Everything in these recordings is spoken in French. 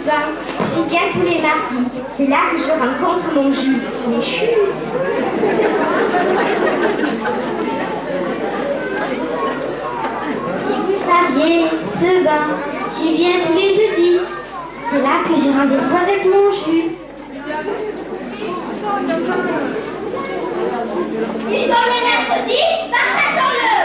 bain. J'y viens tous les mardis. C'est là que je rencontre mon jus. Mais chut. Si vous saviez, ce bain, j'y viens tous les jeudis. C'est là que j'ai rendez-vous avec mon jus. Ils sont les mercredis, partageons-le.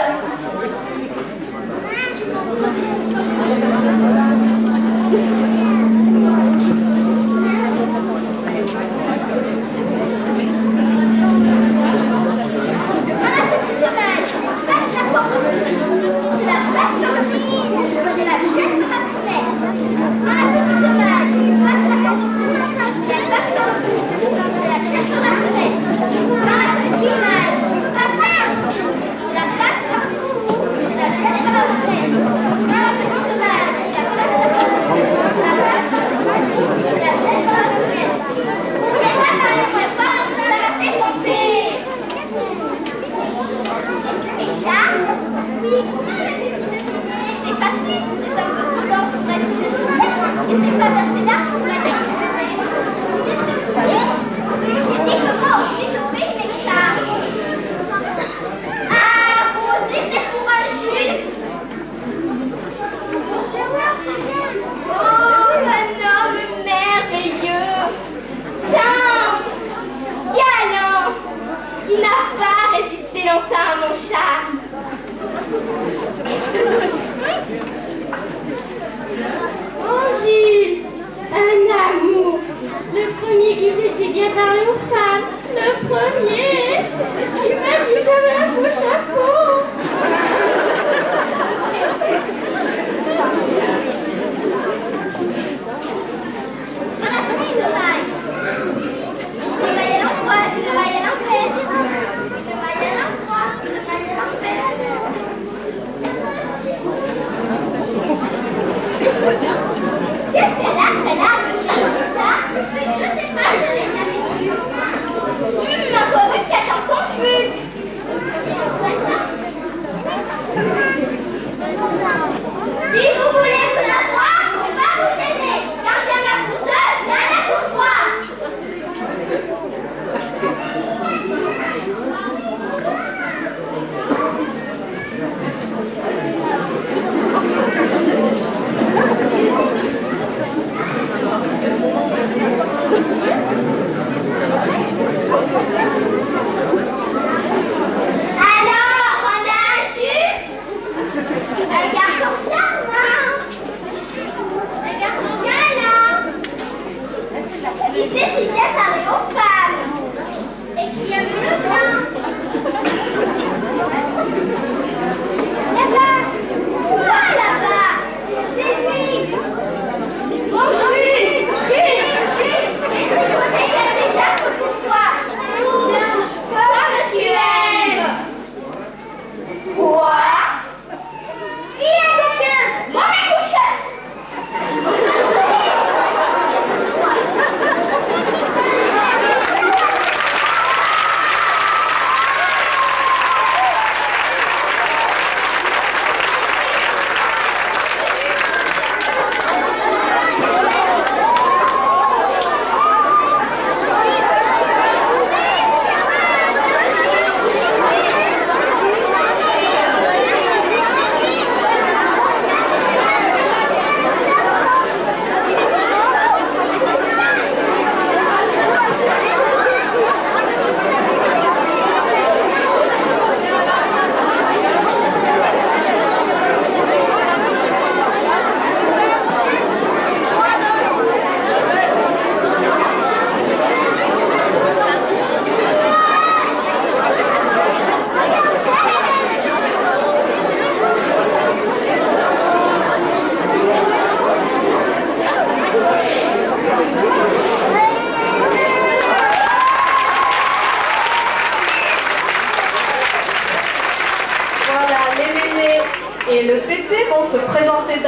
et le Pépé vont se présenter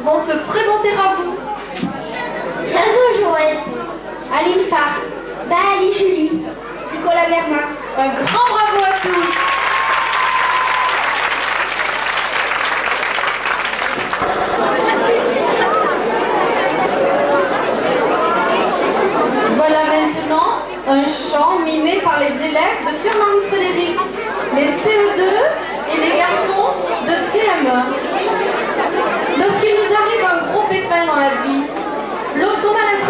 à vous. Jason Joël, Aline Farr, Baali Julie, Nicolas Mermin. Un grand bravo à tous.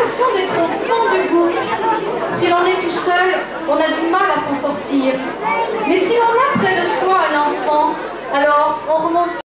l'impression d'être au fond du gouffre. Si l'on est tout seul, on a du mal à s'en sortir.